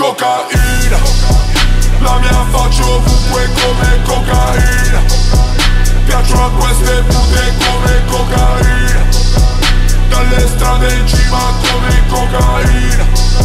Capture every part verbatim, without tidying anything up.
cocaina. La mia faccia ovunque come cocaina. Piaccio a queste pute come cocaina. Dalle strade in cima come cocaina.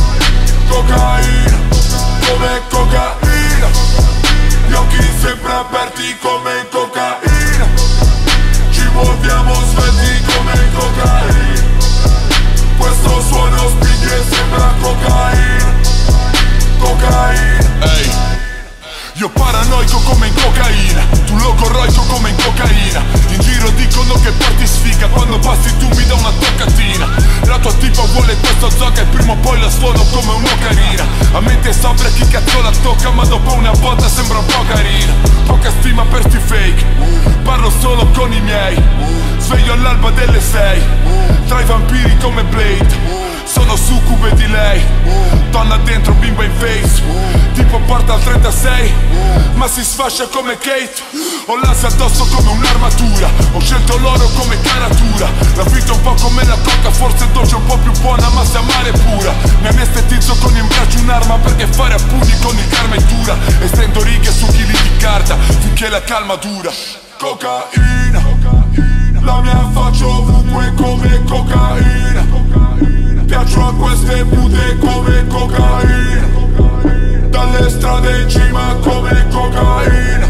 Cocaina, come cocaina. Gli occhi sempre aperti come cocaina. Ci muoviamo svelti come cocaina. Questo suono spinge sembra cocaina. Cocaina. Ehi, io paranoico come in cocaina. Tu logorroico come in cocaina. In giro dicono che porti sfiga. Quando passi tu mi dà una toccatina. La tua tipa vuole questo zoga e prima o poi la suono come un'ocarina. A mente sabbia chi cazzo la tocca, ma dopo una volta sembra un po' carina. Poca stima per sti fake. Parlo solo con i miei. Sveglio all'alba delle sei. Tra i vampiri come Blade. Sono succube di lei. Donna dentro, bimba in face. Tipo porta al trentasei, ma si sfascia come Kate. Ho l'ansia addosso come un'armatura. Ho scelto l'oro come caratura. La vita è un po' come la coca, forse dolce un po' più buona, ma se amare è pura. Mi anestetizzo con in braccio un'arma, perché fare a pugni con il karma è dura. E stendo righe su chili di carta, finché la calma dura. Cocaina. La mia faccia ovunque come cocaina. Piaccio a queste pute come cocaina. Dalle strade in cima come cocaina.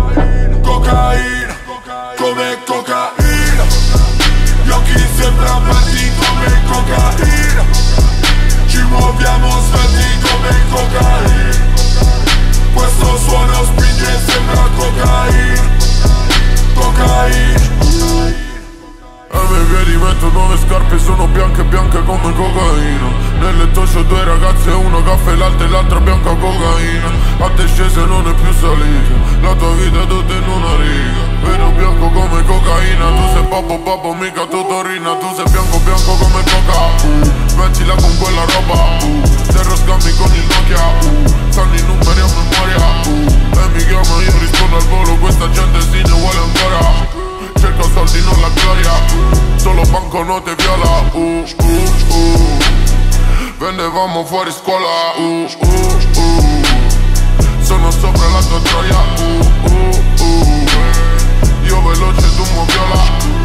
Cocaina, come cocaina. Gli occhi sempre aperti come cocaina. Ci muoviamo svelti come cocaina. Questo suono spinge sembra cocaina. Cocaina. Ai miei piedi metto nuove scarpe, sono bianche bianche come cocaina. Nel letto c'ho due ragazze, una caffè latte e l'altra bianca cocaina. A te scese non è più salita, la tua vita è tutta in una riga. Vedo bianco come cocaina, tu sei babbo babbo mica tu torina. Tu sei bianco bianco come coca, uh, mettila con quella roba, uh, terra scambi con il Nokia, uh, sanno i numeri a memoria, uh, e mi chiama io rispondo al volo, questa gente sì ne vuole ancora. Cerco soldi non la gloria, solo banconote viola, uh, uh, uh. Vendevamo fuori scuola, uh, uh, uh. Sono sopra la tua troia, uh, uh, uh. Io veloce tu moviola.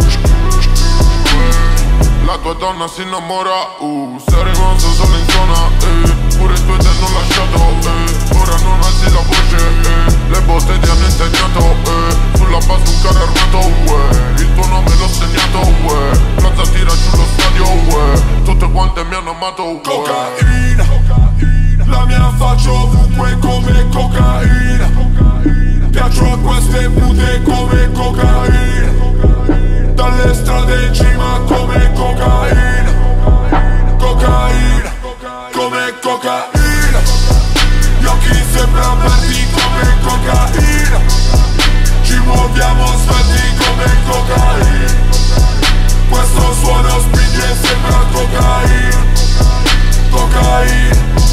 La tua donna si innamora, uh. Sei rimasto solo in zona, eh. Pure tu e te non lasciato, eh. Ora non alzi la voce, eh. Le botte ti hanno insegnato, eh. Sulla base un carro armato, uè. Il tuo nome l'ho segnato, uè. Plaza tira giù lo stadio, uè. Tutte quante mi hanno amato, uè. Cocaina. La mia faccia ovunque come cocaina. Piaccio a queste pute come cocaina. Dalle strade in cima come cocaina. Cocaina, come cocaina. Gli occhi sempre aperti come cocaina. Ci muoviamo svelti come cocaina. Questo suono spinge sembra cocaina. Cocaina.